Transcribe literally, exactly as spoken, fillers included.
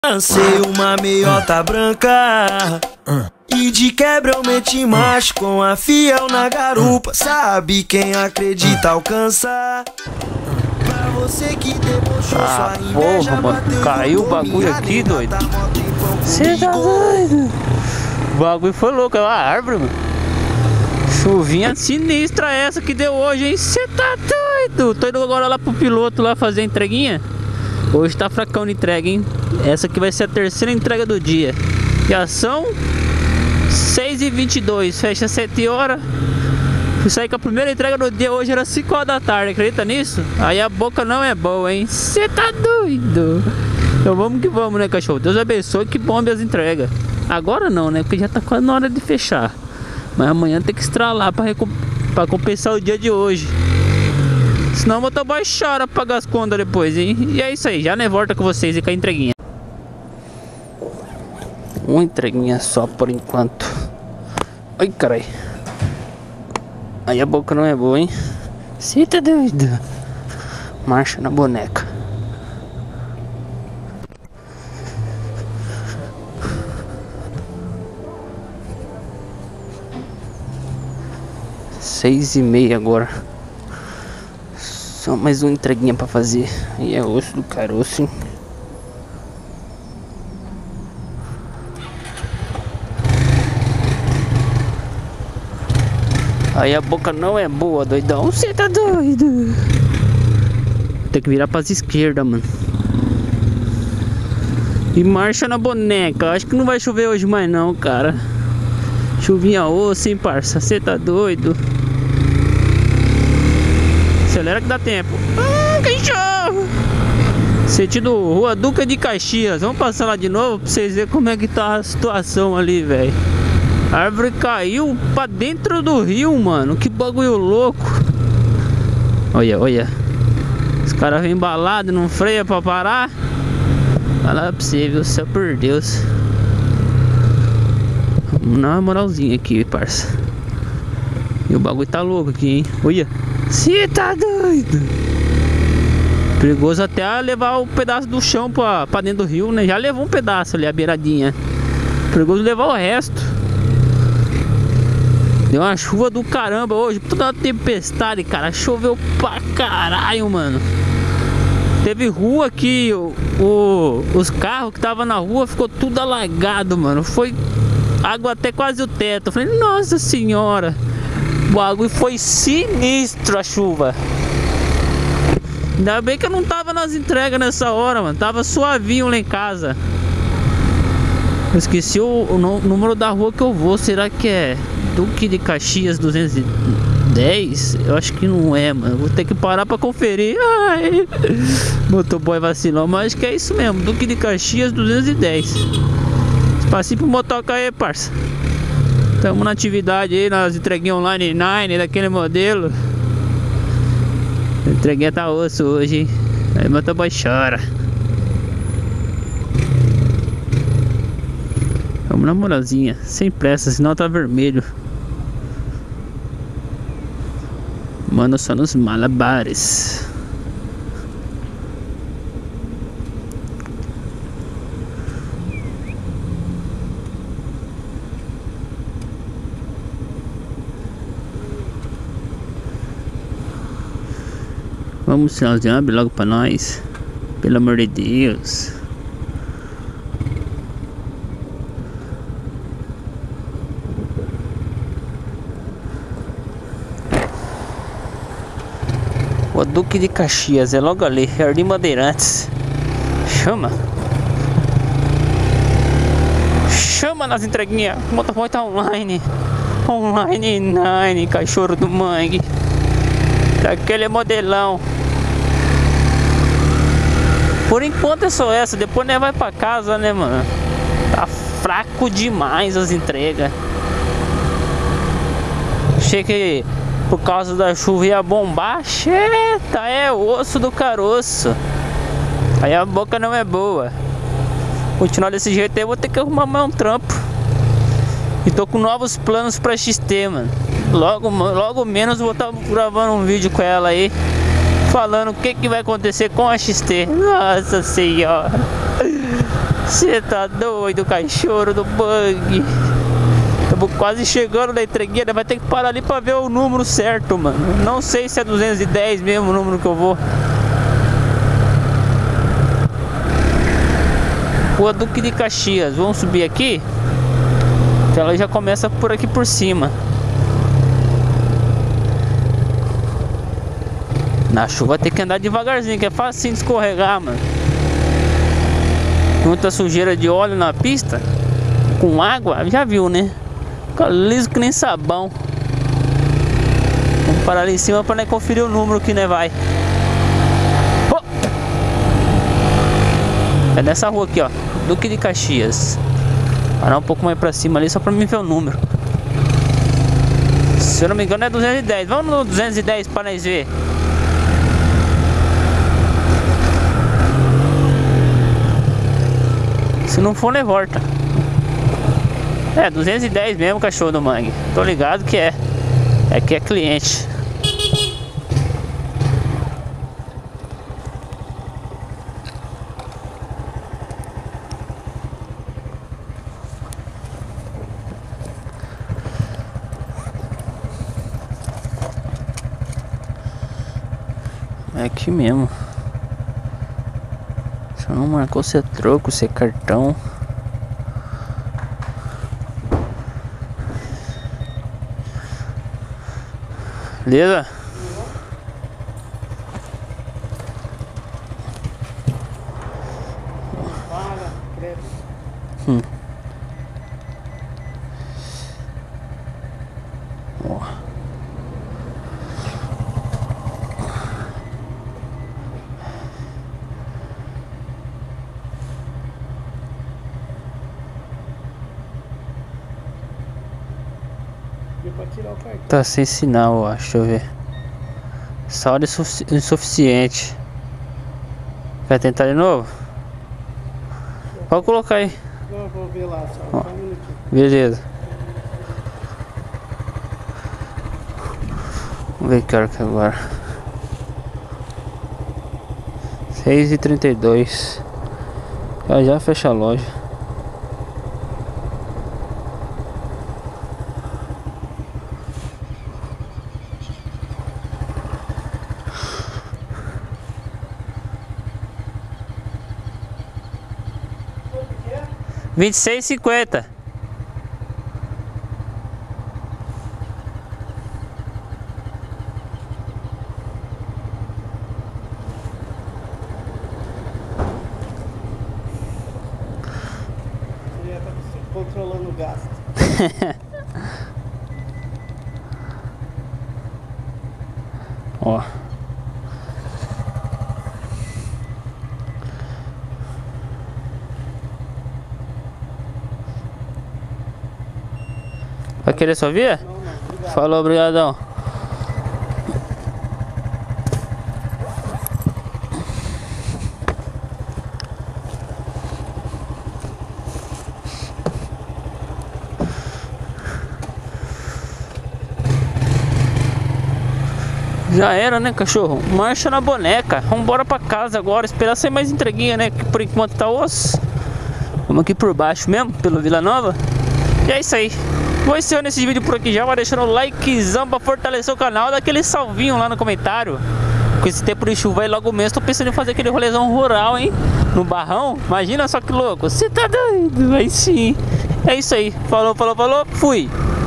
Lancei uma meiota branca e de quebra eu meti macho com a fiel na garupa. Sabe quem acredita alcança. Pra você que debochou Ah, sua inveja, porra, mano, caiu o bagulho aqui, doido. Cê tá doido? O bagulho foi louco, é uma árvore, mano. Chuvinha sinistra essa que deu hoje, hein? Cê tá doido? Tô indo agora lá pro piloto lá fazer a entreguinha. Hoje tá fracão de entrega, hein? Essa aqui vai ser a terceira entrega do dia. Já são seis e vinte e dois, fecha sete horas. Isso aí que a primeira entrega do dia hoje era cinco horas da tarde, acredita nisso? Aí a boca não é boa, hein? Cê tá doido? Então vamos que vamos, né, cachorro? Deus abençoe, que bombe as entregas. Agora não, né? Porque já tá quase na hora de fechar. Mas amanhã tem que estralar pra, pra compensar o dia de hoje. Senão o motoboy chora pra pagar as contas depois, hein? E é isso aí, já né, volta com vocês e com a entreguinha. Uma entreguinha só por enquanto. Ai, carai. Aí a boca não é boa, hein? Cê tá doido? Marcha na boneca. Seis e meia agora. Só mais uma entreguinha pra fazer. E é osso do caroço, hein? Aí a boca não é boa, doidão. Você tá doido? Tem que virar pras esquerdas, mano. E marcha na boneca. Acho que não vai chover hoje mais não, cara. Chuvinha osso, hein, parça? Você tá doido? Acelera que dá tempo. Ah, cachorro! Sentido Rua Duca de Caxias. Vamos passar lá de novo pra vocês verem como é que tá a situação ali, velho. A árvore caiu pra dentro do rio, mano. Que bagulho louco. Olha, olha. Os caras vêm embalados, não freia pra parar. Vai lá pra você, viu? Só por Deus. Vamos dar uma moralzinha aqui, parça. E o bagulho tá louco aqui, hein? Olha. Cê tá doido? Perigoso até levar o pedaço do chão pra, pra dentro do rio, né? Já levou um pedaço ali, a beiradinha. Perigoso levar o resto. Deu uma chuva do caramba hoje, toda uma tempestade, cara. Choveu pra caralho, mano. Teve rua aqui, o, o, os carros que estavam na rua ficou tudo alagado, mano. Foi água até quase o teto. Eu falei, nossa senhora. O bagulho foi sinistro a chuva. Ainda bem que eu não tava nas entregas nessa hora, mano. Tava suavinho lá em casa. Eu esqueci o, o número da rua que eu vou. Será que é Duque de Caxias duzentos e dez? Eu acho que não é, mano. Vou ter que parar pra conferir. Ai, motoboy vacilou. Mas acho que é isso mesmo. Duque de Caxias duzentos e dez. Espacinho pro motoca aí, parça. Estamos na atividade aí, nas entreguinhas online nove daquele modelo. A entreguinha tá osso hoje, hein? Aí o motoboy chora. Vamos na moralzinha, sem pressa, senão tá vermelho. Mano, só nos malabares. Vamos, sinalzinho, abre logo pra nós. Pelo amor de Deus. O Duque de Caxias é logo ali, Jardim Bandeirantes. Chama. Chama nas entreguinhas. O motoboy tá online. Online nine, cachorro do mangue. Daquele modelão. Por enquanto é só essa, depois né, vai pra casa, né, mano? Tá fraco demais as entregas. Achei que por causa da chuva ia bombar. Cheta, é osso do caroço. Aí a boca não é boa. Continuar desse jeito aí, eu vou ter que arrumar mais um trampo. E tô com novos planos pra X T, mano. Logo, logo menos vou estar gravando um vídeo com ela aí, falando o que, que vai acontecer com a X T. Nossa senhora, Você tá doido, cachorro do bug. Estamos quase chegando na entregueira. Vai ter que parar ali pra ver o número certo, mano. Não sei se é duzentos e dez mesmo o número que eu vou. Rua Duque de Caxias. Vamos subir aqui. Então ela já começa por aqui por cima. Na chuva tem que andar devagarzinho, que é fácil de escorregar, mano. Muita sujeira de óleo na pista. Com água, já viu, né? Fica liso que nem sabão. Vamos parar ali em cima pra nós conferir o número que nós vai. Oh! É nessa rua aqui, ó. Duque de Caxias. Parar um pouco mais pra cima ali só pra mim ver o número. Se eu não me engano é duzentos e dez. Vamos no duzentos e dez pra nós ver. Se não for, nem volta. É, duzentos e dez mesmo, cachorro do mangue. Tô ligado que é. É que é cliente. É aqui mesmo. Só não marcou se é troco, se é cartão. Beleza? Hum. Ó. Tá sem sinal, eu acho. Deixa eu ver. Saldo insufici insuficiente. Vai tentar de novo? Pode colocar aí. Eu vou ver lá só. Ó. Só um minutinho. Beleza. Vamos ver que hora que é agora. seis e trinta e dois. Já já fecha a loja. Vinte e seis e cinquenta. Ele já tá controlando o gasto. Ó. Vai querer sua via? Não, não, obrigado. Falou, obrigadão. Já era, né, cachorro? Marcha na boneca. Vamos embora pra casa agora. Esperar sair mais entreguinha, né? Que por enquanto tá osso. Vamos aqui por baixo mesmo, pelo Vila Nova. E é isso aí. Vou encerrando esse vídeo por aqui já. Vai deixando o likezão pra fortalecer o canal. Dá aquele salvinho lá no comentário. Com esse tempo de chuva aí logo mesmo, tô pensando em fazer aquele rolezão rural, hein? No barrão. Imagina só que louco. Você tá doido? Aí sim. É isso aí. Falou, falou, falou. Fui.